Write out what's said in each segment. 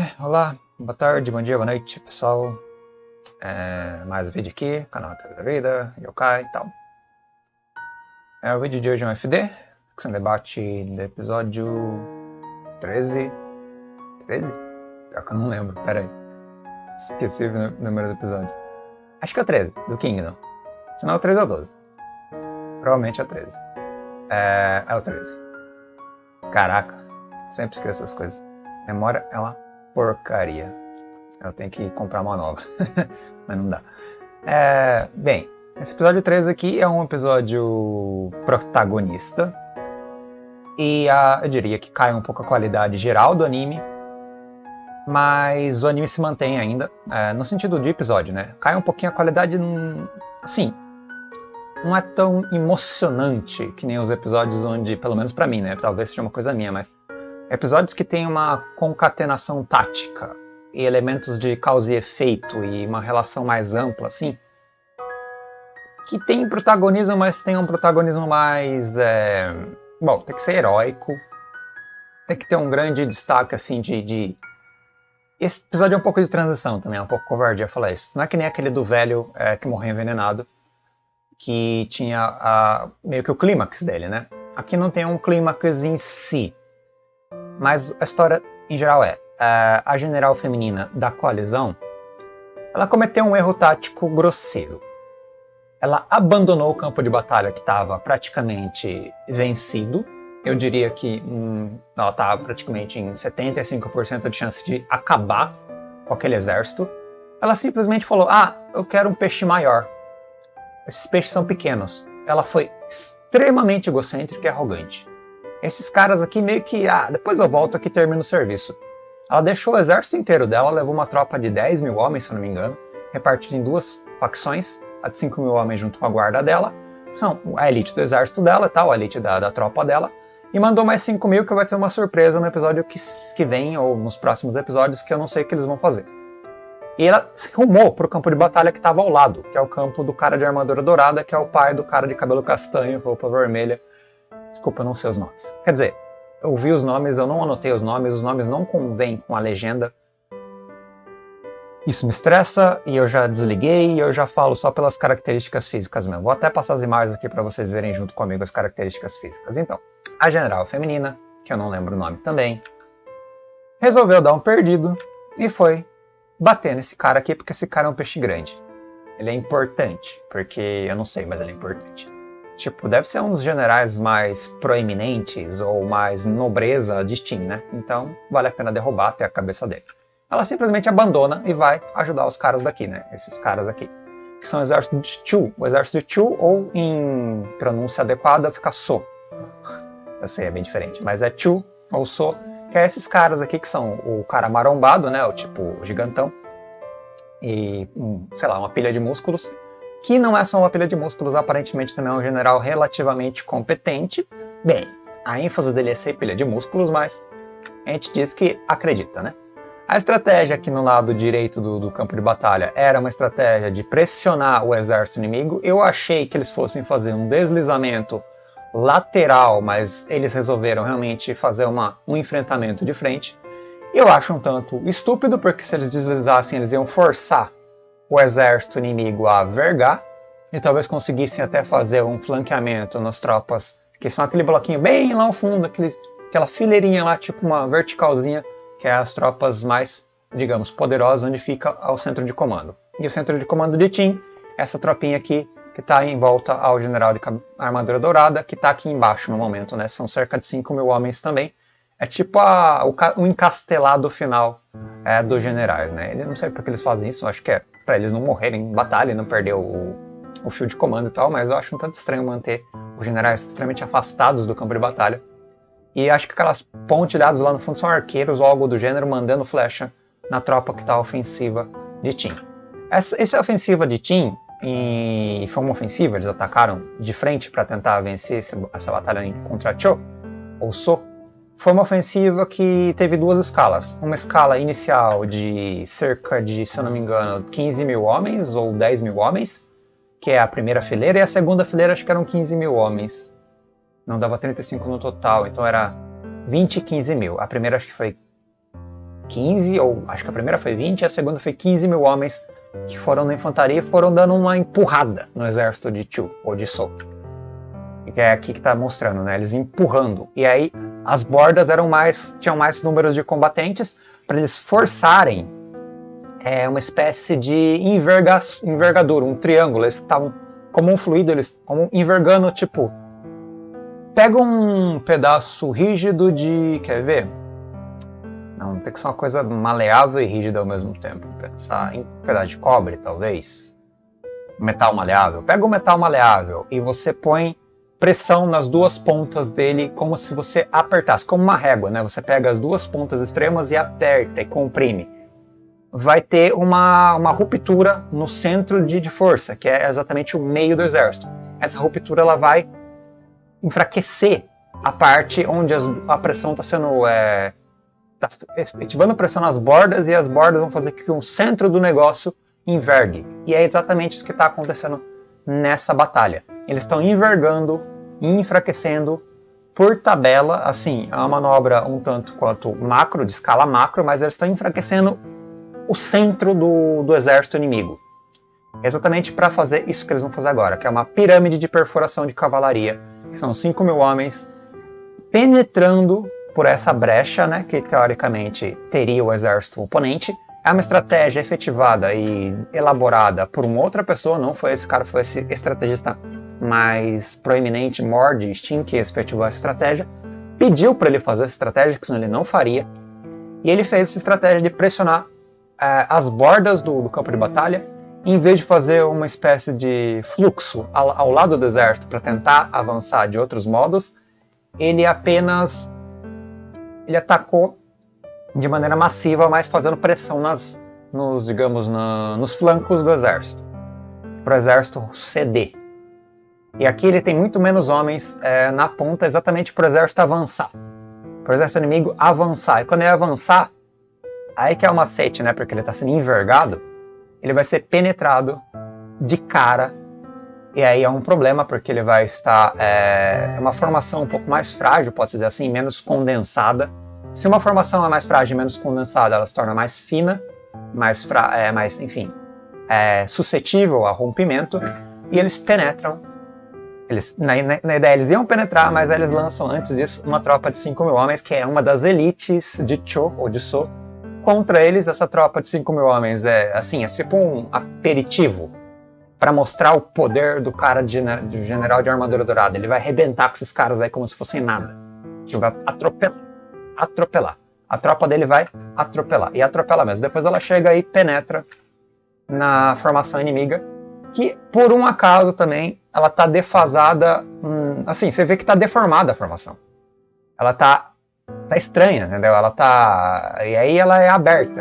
Olá, boa tarde, bom dia, boa noite, pessoal. Mais um vídeo aqui, canal Teoria da Vida, Yokai e tal. O vídeo de hoje é um FD, que é um debate do episódio 13. 13? Pior que eu não lembro, pera aí. Esqueci o número do episódio. Acho que é o 13, do Kingdom. Se não é o 13 ou o 12. Provavelmente é o 13. É o 13. Caraca, sempre esqueço essas coisas. Memória é uma porcaria. Eu tenho que comprar uma nova. Mas não dá. Bem, esse episódio 13 aqui é um episódio protagonista. E eu diria que cai um pouco a qualidade geral do anime. Mas o anime se mantém ainda. No sentido de episódio, né? Cai um pouquinho a qualidade. Assim, não é tão emocionante que nem os episódios onde, pelo menos pra mim, né? Talvez seja uma coisa minha, mas episódios que tem uma concatenação tática e elementos de causa e efeito e uma relação mais ampla, assim, que tem protagonismo, mas tem um protagonismo mais... Bom, tem que ser heróico, tem que ter um grande destaque, assim, Esse episódio é um pouco de transição também, é um pouco covardia falar isso. Não é que nem aquele do velho que morreu envenenado, que tinha meio que o clímax dele, né? Aqui não tem um clímax em si, mas a história em geral a general feminina da coalizão, ela cometeu um erro tático grosseiro. Ela abandonou o campo de batalha que estava praticamente vencido. Eu diria que ela estava praticamente em 75% de chance de acabar com aquele exército. Ela simplesmente falou, eu quero um peixe maior. Esses peixes são pequenos. Ela foi extremamente egocêntrica e arrogante. Esses caras aqui meio que, depois eu volto aqui e termino o serviço. Ela deixou o exército inteiro dela, levou uma tropa de 10 mil homens, se eu não me engano, repartida em duas facções, a de 5 mil homens junto com a guarda dela, são a elite do exército dela, tal, a elite da tropa dela, e mandou mais 5 mil que vai ter uma surpresa no episódio que vem, ou nos próximos episódios, que eu não sei o que eles vão fazer. E ela se rumou para o campo de batalha que estava ao lado, que é o campo do cara de armadura dourada, que é o pai do cara de cabelo castanho, roupa vermelha. Desculpa, eu não sei os nomes. Quer dizer, eu vi os nomes, eu não anotei os nomes não convêm com a legenda. Isso me estressa e eu já desliguei e eu já falo só pelas características físicas mesmo. Vou até passar as imagens aqui para vocês verem junto comigo as características físicas. Então, a general feminina, que eu não lembro o nome também, resolveu dar um perdido e foi bater nesse cara aqui, porque esse cara é um peixe grande. Ele é importante, porque eu não sei, mas ele é importante. Tipo, deve ser um dos generais mais proeminentes ou mais nobreza de Steam, né? Então, vale a pena derrubar até a cabeça dele. Ela simplesmente abandona e vai ajudar os caras daqui, né? Esses caras aqui. Que são o exército de Chu. O exército de Chu, ou em pronúncia adequada, fica So. Eu sei, é bem diferente. Mas é Chu ou So, que é esses caras aqui que são o cara marombado, né? O tipo gigantão. E, sei lá, uma pilha de músculos. Que não é só uma pilha de músculos, aparentemente também é um general relativamente competente. Bem, a ênfase dele é ser pilha de músculos, mas a gente diz que acredita, né? A estratégia aqui no lado direito do campo de batalha era uma estratégia de pressionar o exército inimigo. Eu achei que eles fossem fazer um deslizamento lateral, mas eles resolveram realmente fazer um enfrentamento de frente. Eu acho um tanto estúpido, porque se eles deslizassem, eles iam forçar o exército inimigo a vergar, e talvez conseguissem até fazer um flanqueamento nas tropas, que são aquele bloquinho bem lá ao fundo, aquela fileirinha lá, tipo uma verticalzinha, que é as tropas mais, digamos, poderosas, onde fica o centro de comando. E o centro de comando de Tim, essa tropinha aqui, que está em volta ao general de armadura dourada, que está aqui embaixo no momento, né? São cerca de 5 mil homens também. É tipo o encastelado final dos generais, né? Eu não sei porque eles fazem isso, eu acho que é para eles não morrerem em batalha e não perder o fio de comando e tal, mas eu acho um tanto estranho manter os generais extremamente afastados do campo de batalha. E acho que aquelas pontilhadas lá no fundo são arqueiros ou algo do gênero mandando flecha na tropa que está ofensiva de Tim. Essa ofensiva de Tim foi uma ofensiva, eles atacaram de frente para tentar vencer essa batalha contra Cho, ou So. Foi uma ofensiva que teve duas escalas. Uma escala inicial de cerca de, se eu não me engano, 15 mil homens ou 10 mil homens, que é a primeira fileira, e a segunda fileira acho que eram 15 mil homens. Não dava 35 no total, então era 20 e 15 mil. A primeira acho que foi 15, ou acho que a primeira foi 20, e a segunda foi 15 mil homens que foram na infantaria e foram dando uma empurrada no exército de Chu, ou de So. Que é aqui que está mostrando, né? Eles empurrando. E aí as bordas tinham mais números de combatentes para eles forçarem uma espécie de envergadura, um triângulo. Eles estavam como um fluido, eles estavam envergando, tipo, pega um pedaço rígido de, quer ver? Não, tem que ser uma coisa maleável e rígida ao mesmo tempo. Pensar em um pedaço de cobre, talvez. Metal maleável. Pega o metal maleável e você põe pressão nas duas pontas dele, como se você apertasse, como uma régua, né? Você pega as duas pontas extremas e aperta e comprime. Vai ter uma ruptura no centro de força, que é exatamente o meio do exército. Essa ruptura ela vai enfraquecer a parte onde a pressão está sendo... Tá efetivando pressão nas bordas, e as bordas vão fazer com que o centro do negócio envergue. E é exatamente isso que está acontecendo nessa batalha. Eles estão envergando e enfraquecendo por tabela, assim, é uma manobra um tanto quanto macro, de escala macro, mas eles estão enfraquecendo o centro do exército inimigo. Exatamente para fazer isso que eles vão fazer agora, que é uma pirâmide de perfuração de cavalaria, que são 5 mil homens penetrando por essa brecha, né, que teoricamente teria o exército oponente. É uma estratégia efetivada e elaborada por uma outra pessoa, não foi esse cara, foi esse estrategista mais proeminente, Mord Steen, que efetivou essa estratégia. Pediu para ele fazer essa estratégia, que senão ele não faria. E ele fez essa estratégia de pressionar as bordas do campo de batalha, em vez de fazer uma espécie de fluxo ao lado do exército para tentar avançar de outros modos, ele atacou de maneira massiva, mas fazendo pressão nos flancos do exército, para o exército ceder. E aqui ele tem muito menos homens na ponta, exatamente para o exército avançar, para o exército inimigo avançar. E quando ele avançar, aí que é o macete, né? Porque ele está sendo envergado, ele vai ser penetrado de cara. E aí é um problema, porque ele vai estar... É uma formação um pouco mais frágil, pode-se dizer assim, menos condensada. Se uma formação é mais frágil e menos condensada, ela se torna mais fina, mais suscetível a rompimento, e eles penetram. Na ideia eles iam penetrar, mas aí eles lançam antes disso uma tropa de 5 mil homens, que é uma das elites de Cho, ou de So. Contra eles, essa tropa de 5 mil homens é tipo um aperitivo para mostrar o poder do cara do general de armadura dourada. Ele vai arrebentar com esses caras aí como se fossem nada. Ele vai atropelar. A tropa dele vai atropelar. E atropela mesmo. Depois ela chega e penetra na formação inimiga, que por um acaso também ela tá defasada. Assim, você vê que tá deformada a formação. Ela tá estranha, entendeu? E aí ela é aberta.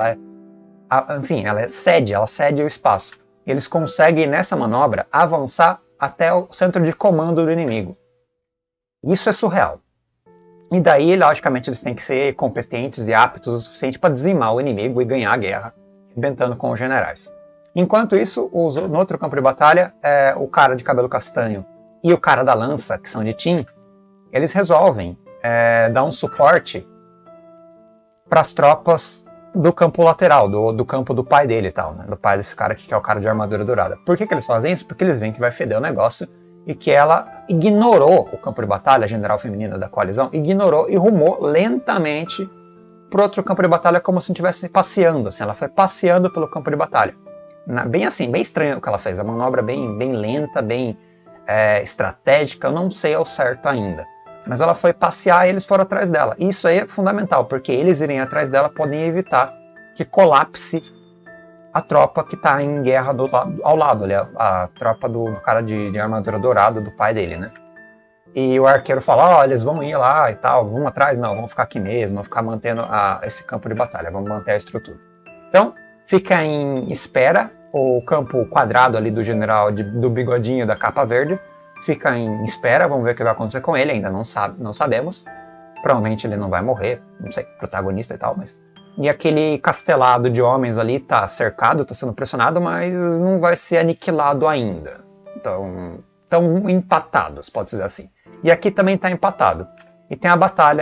Ela cede o espaço. Eles conseguem, nessa manobra, avançar até o centro de comando do inimigo. Isso é surreal. E daí, logicamente, eles têm que ser competentes e aptos o suficiente para dizimar o inimigo e ganhar a guerra, arrebentando com os generais. Enquanto isso, no outro campo de batalha, o cara de cabelo castanho e o cara da lança, que são de Tim, eles resolvem dar um suporte para as tropas do campo lateral, do campo do pai dele e tal, né? Do pai desse cara aqui, que é o cara de armadura dourada. Por que eles fazem isso? Porque eles veem que vai feder o negócio e que ela ignorou o campo de batalha, a general feminina da coalizão, ignorou e rumou lentamente para outro campo de batalha, como se estivesse passeando, assim. Ela foi passeando pelo campo de batalha. Bem assim, bem estranho o que ela fez, a manobra bem lenta, bem estratégica, eu não sei ao certo ainda. Mas ela foi passear e eles foram atrás dela. E isso aí é fundamental, porque eles irem atrás dela podem evitar que colapse a tropa que está em guerra ao lado ali, a tropa do cara de armadura dourada, do pai dele, né? E o arqueiro fala, eles vão ir lá e tal, vamos atrás? Não, vamos ficar aqui mesmo, vamos ficar mantendo esse campo de batalha, vamos manter a estrutura. Então, fica em espera, o campo quadrado ali do general do bigodinho da capa verde, fica em espera, vamos ver o que vai acontecer com ele, ainda não sabemos. Provavelmente ele não vai morrer, não sei, protagonista e tal, mas... E aquele castelado de homens ali tá cercado, tá sendo pressionado, mas não vai ser aniquilado ainda. Então, estão empatados, pode-se dizer assim. E aqui também tá empatado. E tem a batalha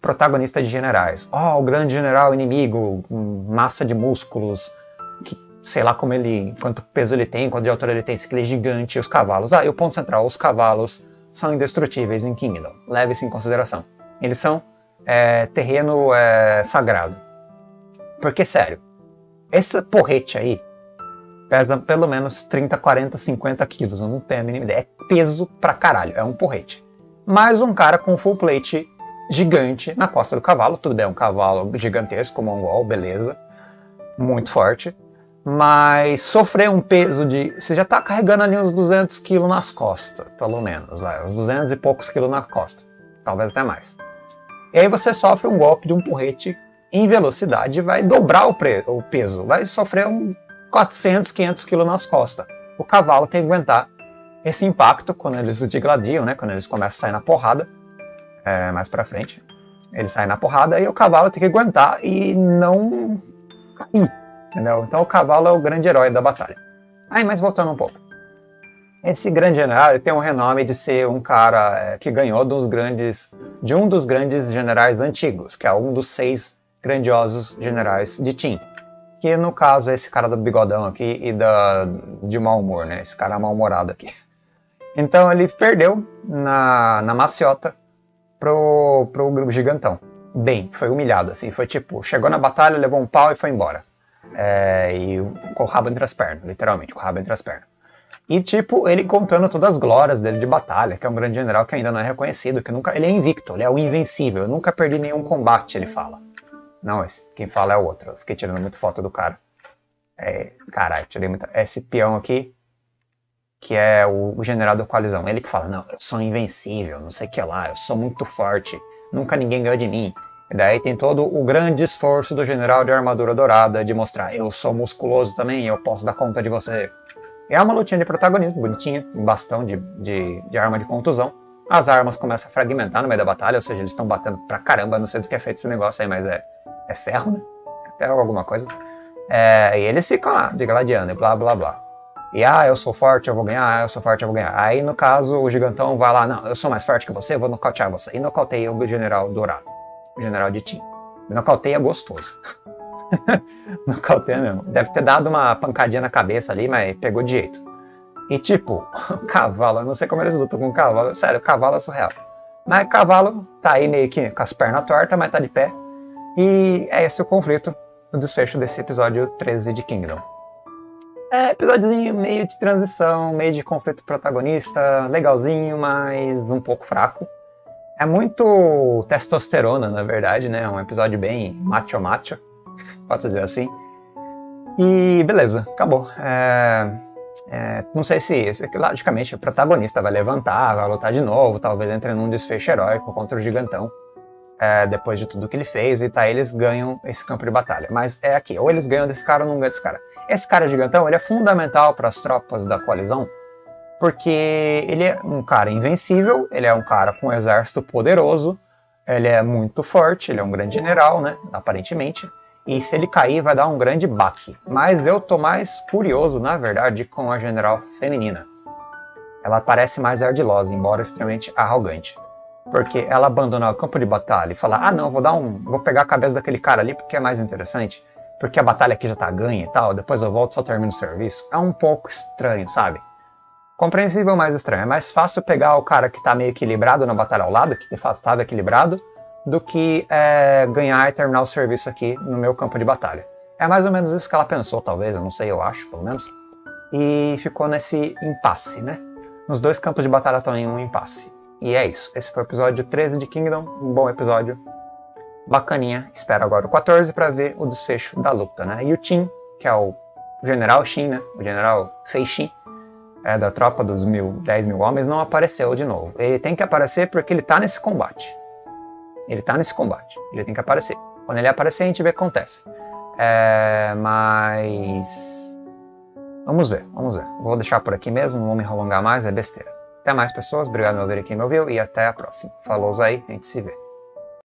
protagonista de generais. Oh, o grande general inimigo, massa de músculos, que sei lá como ele, quanto peso ele tem, quanto de altura ele tem, se ele é gigante, os cavalos. E o ponto central, os cavalos são indestrutíveis em Kingdom. Leve isso em consideração. Eles são terreno sagrado. Porque, sério, esse porrete aí pesa pelo menos 30, 40, 50 quilos. Eu não tenho a mínima ideia. É peso pra caralho. É um porrete. Mais um cara com full plate gigante na costa do cavalo. Tudo bem, é um cavalo gigantesco, mongol, beleza. Muito forte. Mas sofrer um peso de... Você já tá carregando ali uns 200 quilos nas costas, pelo menos. Uns 200 e poucos quilos na costa. Talvez até mais. E aí você sofre um golpe de um porrete em velocidade e vai dobrar o peso. Vai sofrer 400, 500 quilos nas costas. O cavalo tem que aguentar esse impacto quando eles se digladiam, né? Quando eles começam a sair na porrada. Mais pra frente. Eles saem na porrada e o cavalo tem que aguentar e não cair. Entendeu? Então o cavalo é o grande herói da batalha. Mas voltando um pouco. Esse grande general tem o renome de ser um cara que ganhou de um dos grandes generais antigos, que é um dos 6 grandiosos generais de Qin. Que no caso é esse cara do bigodão aqui e de mau humor, né? Esse cara mal-humorado aqui. Então ele perdeu na maciota pro gigantão. Bem, foi humilhado, assim. Foi tipo, chegou na batalha, levou um pau e foi embora. E com o rabo entre as pernas, literalmente, com o rabo entre as pernas. E tipo, ele contando todas as glórias dele de batalha, que é um grande general que ainda não é reconhecido, que nunca, ele é invicto, ele é o invencível, eu nunca perdi nenhum combate, ele fala. Não, quem fala é o outro, eu fiquei tirando muita foto do cara. Caralho, tirei muita... Esse peão aqui, que é o general da coalizão, ele que fala, não, eu sou invencível, não sei o que lá, eu sou muito forte, nunca ninguém ganhou de mim. E daí tem todo o grande esforço do general de armadura dourada de mostrar, eu sou musculoso também, eu posso dar conta de você. É uma lutinha de protagonismo, bonitinha, um bastão de arma de contusão. As armas começam a fragmentar no meio da batalha, ou seja, eles estão batendo pra caramba, não sei do que é feito esse negócio aí, mas é ferro, né? É ferro alguma coisa. E eles ficam lá, digladiando e blá blá blá. E eu sou forte, eu vou ganhar, eu sou forte, eu vou ganhar. Aí no caso, o gigantão vai lá, não, eu sou mais forte que você, eu vou nocautear você. E nocauteia o general dourado, o general de Qin. Nocauteia gostoso. Nocauteia mesmo. Deve ter dado uma pancadinha na cabeça ali, mas pegou de jeito. E tipo, o cavalo, eu não sei como eles lutam com o cavalo, sério, o cavalo é surreal. Mas o cavalo tá aí meio que com as pernas tortas, mas tá de pé. E é esse o conflito, o desfecho desse episódio 13 de Kingdom. Episódiozinho meio de transição, meio de conflito protagonista, legalzinho, mas um pouco fraco. É muito testosterona, na verdade, né? É um episódio bem macho-macho, pode dizer assim. E beleza, acabou. Não sei se, logicamente, o protagonista vai levantar, vai lutar de novo, talvez entre num desfecho heróico contra o gigantão. Depois de tudo que ele fez, e eles ganham esse campo de batalha. Mas é aqui, ou eles ganham desse cara ou não ganham desse cara. Esse cara gigantão, ele é fundamental para as tropas da coalizão, porque ele é um cara invencível, ele é um cara com um exército poderoso, ele é muito forte, ele é um grande general, né, aparentemente, e se ele cair vai dar um grande baque. Mas eu tô mais curioso, na verdade, com a general feminina. Ela parece mais ardilosa, embora extremamente arrogante. Porque ela abandonar o campo de batalha e falar, não, vou pegar a cabeça daquele cara ali porque é mais interessante, porque a batalha aqui já tá ganha e tal, depois eu volto, só termino o serviço. É um pouco estranho, sabe? Compreensível, mas estranho. É mais fácil pegar o cara que tá meio equilibrado na batalha ao lado, que de fato estava equilibrado, do que ganhar e terminar o serviço aqui no meu campo de batalha. É mais ou menos isso que ela pensou, talvez, eu não sei, eu acho, pelo menos. E ficou nesse impasse, né? Os dois campos de batalha estão em um impasse. E é isso. Esse foi o episódio 13 de Kingdom. Um bom episódio. Bacaninha. Espero agora o 14 para ver o desfecho da luta, né? E o Qin, que é o general Xin, né? O general Fei Xin, da tropa dos 10 mil homens, não apareceu de novo. Ele tem que aparecer porque ele tá nesse combate. Ele tá nesse combate. Ele tem que aparecer. Quando ele aparecer, a gente vê o que acontece. Mas... Vamos ver, vamos ver. Vou deixar por aqui mesmo, não vou me prolongar mais, é besteira. Até mais, pessoas. Obrigado por me ouvir quem me ouviu e até a próxima. Falou aí, a gente se vê.